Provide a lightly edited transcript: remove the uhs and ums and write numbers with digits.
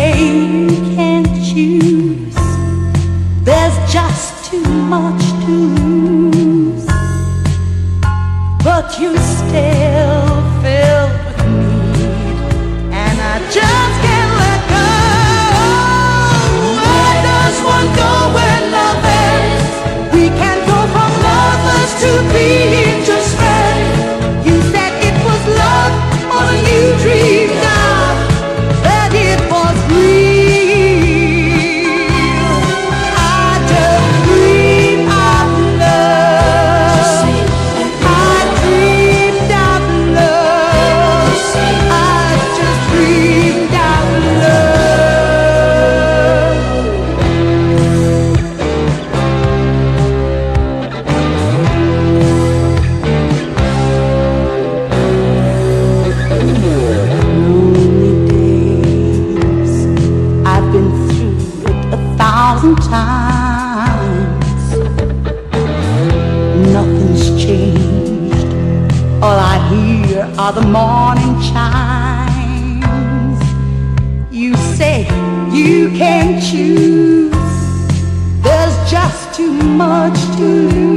say you can't choose. There's just too much to lose, but you still filled with need, and I just can't let go. Where does one go where love is? We can't go from lovers to being just friends. You said it was love, or you dreamed of that it was real. I just dreamed of love. I dreamed of love. I just dreamed of lonely days. I've been through it 1,000 times. Nothing's changed. All I hear are the morning chimes. You say you can't choose. There's just too much to lose.